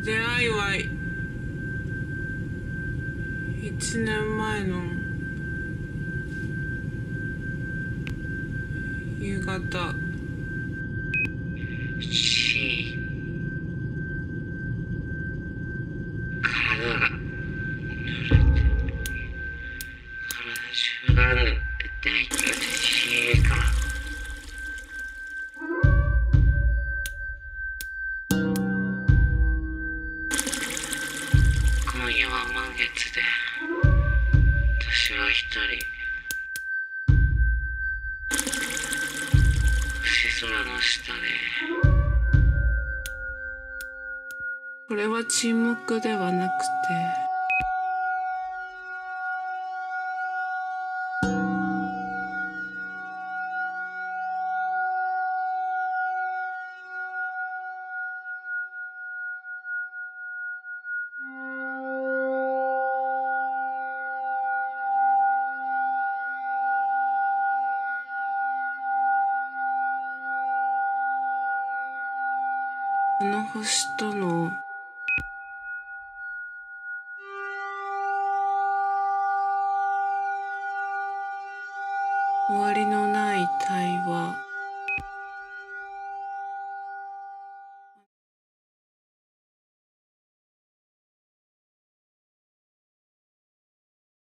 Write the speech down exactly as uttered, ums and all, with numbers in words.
出会いはいちねんまえの夕方。 し体が濡れて体中が濡れて気持ちいいから。今夜は満月で私は一人星空の下で。 これは沈黙ではなくてあの星との